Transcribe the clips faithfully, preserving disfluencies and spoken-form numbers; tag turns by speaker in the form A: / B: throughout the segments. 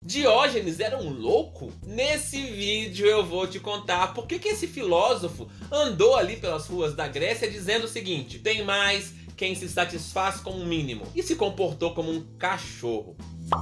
A: Diógenes era um louco? Nesse vídeo eu vou te contar por que que esse filósofo andou ali pelas ruas da Grécia dizendo o seguinte: tem mais quem se satisfaz com o mínimo, e se comportou como um cachorro.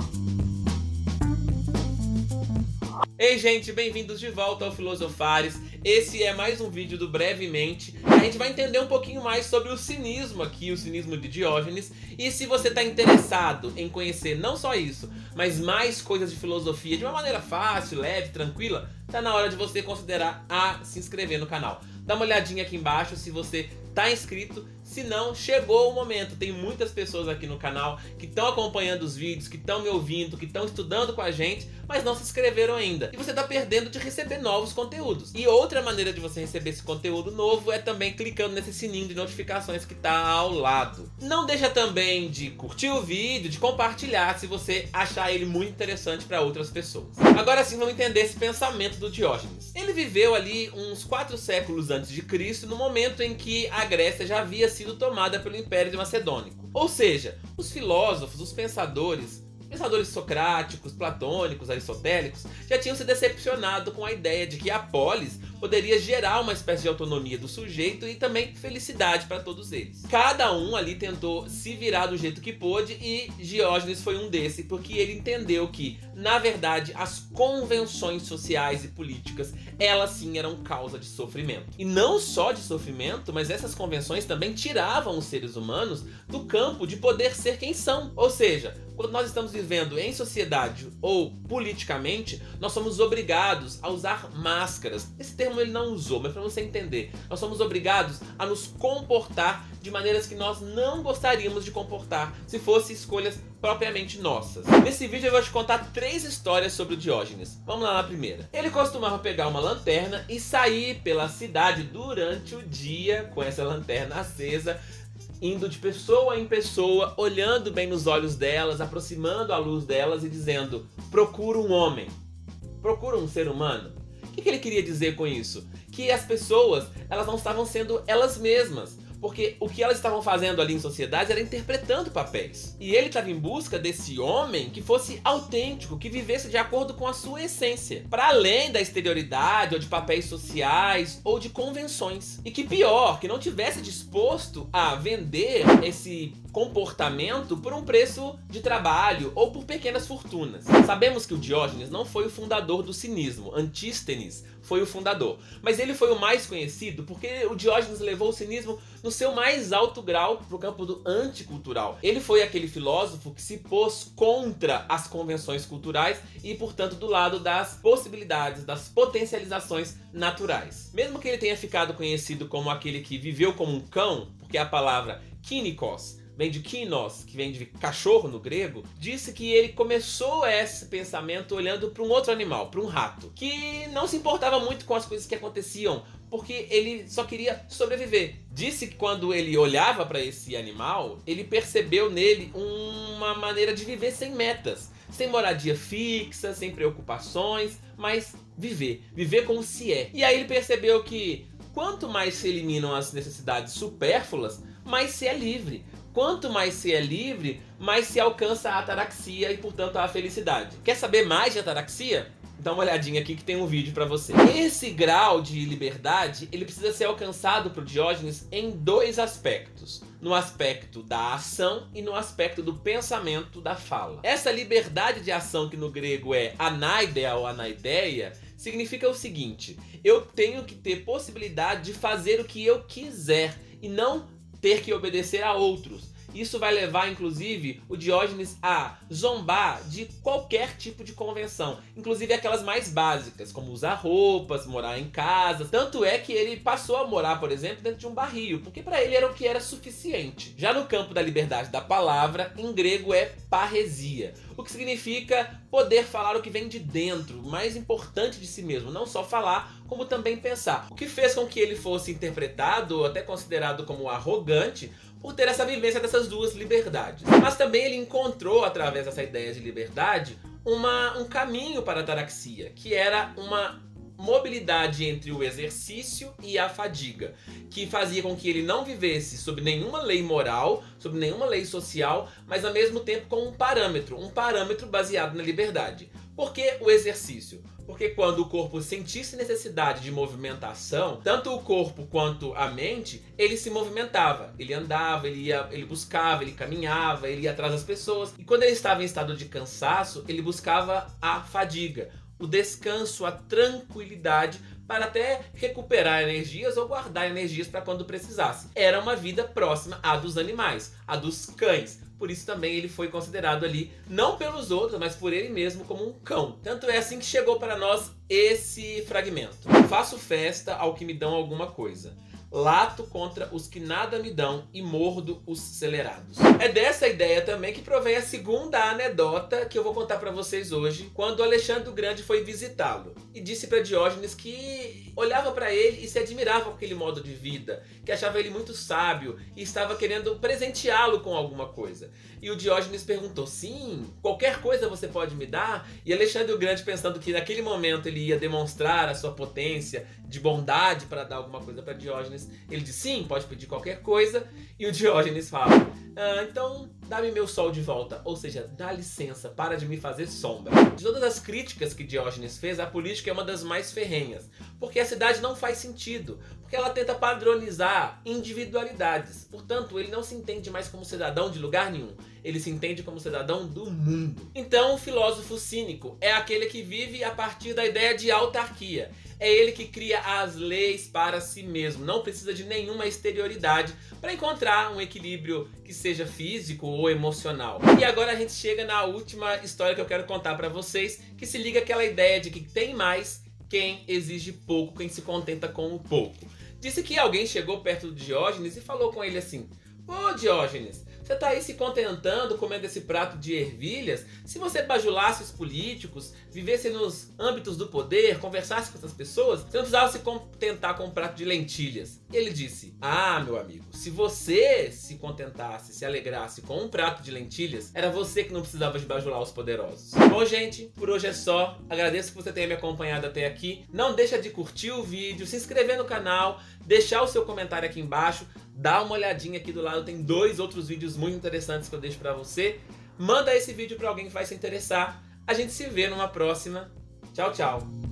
A: Ei gente, bem-vindos de volta ao Filosofares. Esse é mais um vídeo do Brevemente. A gente vai entender um pouquinho mais sobre o cinismo aqui, o cinismo de Diógenes. E se você está interessado em conhecer não só isso, mas mais coisas de filosofia de uma maneira fácil, leve, tranquila, tá na hora de você considerar a se inscrever no canal. Dá uma olhadinha aqui embaixo se você tá inscrito. Se não, chegou o momento. Tem muitas pessoas aqui no canal que estão acompanhando os vídeos, que estão me ouvindo, que estão estudando com a gente, mas não se inscreveram ainda. E você está perdendo de receber novos conteúdos. E outra maneira de você receber esse conteúdo novo é também clicando nesse sininho de notificações que está ao lado. Não deixa também de curtir o vídeo, de compartilhar se você achar ele muito interessante para outras pessoas. Agora sim, vamos entender esse pensamento do Diógenes. Ele viveu ali uns quatro séculos antes de Cristo, no momento em que a Grécia já havia sido tomada pelo Império Macedônico. Ou seja, os filósofos, os pensadores, pensadores socráticos, platônicos, aristotélicos, já tinham se decepcionado com a ideia de que a polis poderia gerar uma espécie de autonomia do sujeito e também felicidade para todos eles. Cada um ali tentou se virar do jeito que pôde e Diógenes foi um desses, porque ele entendeu que, na verdade, as convenções sociais e políticas, elas sim eram causa de sofrimento. E não só de sofrimento, mas essas convenções também tiravam os seres humanos do campo de poder ser quem são. Ou seja, quando nós estamos vivendo em sociedade ou politicamente, nós somos obrigados a usar máscaras. Esse termo ele não usou, mas para você entender, nós somos obrigados a nos comportar de maneiras que nós não gostaríamos de comportar se fossem escolhas propriamente nossas. Nesse vídeo eu vou te contar três histórias sobre o Diógenes. Vamos lá na primeira. Ele costumava pegar uma lanterna e sair pela cidade durante o dia com essa lanterna acesa, indo de pessoa em pessoa, olhando bem nos olhos delas, aproximando a luz delas e dizendo: procura um homem, procura um ser humano. O que que ele queria dizer com isso? Que as pessoas, elas não estavam sendo elas mesmas, porque o que elas estavam fazendo ali em sociedade era interpretando papéis. E ele estava em busca desse homem que fosse autêntico, que vivesse de acordo com a sua essência, para além da exterioridade, ou de papéis sociais, ou de convenções. E que pior, que não tivesse disposto a vender esse comportamento por um preço de trabalho ou por pequenas fortunas. Sabemos que o Diógenes não foi o fundador do cinismo, Antístenes foi o fundador, mas ele foi o mais conhecido porque o Diógenes levou o cinismo no seu mais alto grau para o campo do anticultural. Ele foi aquele filósofo que se pôs contra as convenções culturais e, portanto, do lado das possibilidades, das potencializações naturais. Mesmo que ele tenha ficado conhecido como aquele que viveu como um cão, porque a palavra kynikos vem de kinos, que vem de cachorro no grego, disse que ele começou esse pensamento olhando para um outro animal, para um rato, que não se importava muito com as coisas que aconteciam, porque ele só queria sobreviver. Disse que quando ele olhava para esse animal, ele percebeu nele uma maneira de viver sem metas, sem moradia fixa, sem preocupações, mas viver, viver como se é. E aí ele percebeu que quanto mais se eliminam as necessidades supérfluas, mais se é livre. Quanto mais se é livre, mais se alcança a ataraxia e, portanto, a felicidade. Quer saber mais de ataraxia? Dá uma olhadinha aqui que tem um vídeo para você. Esse grau de liberdade, ele precisa ser alcançado por Diógenes em dois aspectos. No aspecto da ação e no aspecto do pensamento, da fala. Essa liberdade de ação, que no grego é anaideia ou anaideia, significa o seguinte: eu tenho que ter possibilidade de fazer o que eu quiser e não ter que obedecer a outros. Isso vai levar, inclusive, o Diógenes a zombar de qualquer tipo de convenção, inclusive aquelas mais básicas, como usar roupas, morar em casa. Tanto é que ele passou a morar, por exemplo, dentro de um barril, porque para ele era o que era suficiente. Já no campo da liberdade da palavra, em grego é parresia, o que significa poder falar o que vem de dentro, o mais importante de si mesmo, não só falar, como também pensar. O que fez com que ele fosse interpretado, ou até considerado como arrogante, por ter essa vivência dessas duas liberdades. Mas também ele encontrou, através dessa ideia de liberdade, uma, um caminho para a ataraxia, que era uma mobilidade entre o exercício e a fadiga, que fazia com que ele não vivesse sob nenhuma lei moral, sob nenhuma lei social, mas ao mesmo tempo com um parâmetro, um parâmetro baseado na liberdade. Por que o exercício? Porque quando o corpo sentisse necessidade de movimentação, tanto o corpo quanto a mente, ele se movimentava. Ele andava, ele, ia, ele buscava, ele caminhava, ele ia atrás das pessoas. E quando ele estava em estado de cansaço, ele buscava a fadiga, o descanso, a tranquilidade, para até recuperar energias ou guardar energias para quando precisasse. Era uma vida próxima à dos animais, à dos cães. Por isso também ele foi considerado ali, não pelos outros, mas por ele mesmo como um cão. Tanto é assim que chegou para nós esse fragmento. Faço festa ao que me dão alguma coisa. Lato contra os que nada me dão e mordo os celerados. É dessa ideia também que provém a segunda anedota que eu vou contar para vocês hoje, quando Alexandre o Grande foi visitá-lo e disse para Diógenes que olhava para ele e se admirava com aquele modo de vida, que achava ele muito sábio e estava querendo presenteá-lo com alguma coisa. E o Diógenes perguntou: sim, qualquer coisa você pode me dar? E Alexandre o Grande, pensando que naquele momento ele ia demonstrar a sua potência de bondade para dar alguma coisa para Diógenes, ele diz: sim, pode pedir qualquer coisa. E o Diógenes fala: ah, então dá-me meu sol de volta, ou seja, dá licença, para de me fazer sombra. De todas as críticas que Diógenes fez, a política é uma das mais ferrenhas, porque a cidade não faz sentido, porque ela tenta padronizar individualidades. Portanto, ele não se entende mais como cidadão de lugar nenhum, ele se entende como cidadão do mundo. Então, o filósofo cínico é aquele que vive a partir da ideia de autarquia. É ele que cria as leis para si mesmo, não precisa de nenhuma exterioridade para encontrar um equilíbrio que seja físico ou emocional. E agora a gente chega na última história que eu quero contar para vocês, que se liga àquela ideia de que tem mais quem exige pouco, quem se contenta com o pouco. Disse que alguém chegou perto do Diógenes e falou com ele assim: ô Diógenes, você tá aí se contentando comendo esse prato de ervilhas? Se você bajulasse os políticos, vivesse nos âmbitos do poder, conversasse com essas pessoas, você não precisava se contentar com um prato de lentilhas. E ele disse: ah, meu amigo, se você se contentasse, se alegrasse com um prato de lentilhas, era você que não precisava de bajular os poderosos. Bom, gente, por hoje é só. Agradeço que você tenha me acompanhado até aqui. Não deixa de curtir o vídeo, se inscrever no canal, deixar o seu comentário aqui embaixo. Dá uma olhadinha aqui do lado, tem dois outros vídeos muito interessantes que eu deixo pra você. Manda esse vídeo pra alguém que vai se interessar. A gente se vê numa próxima. Tchau, tchau.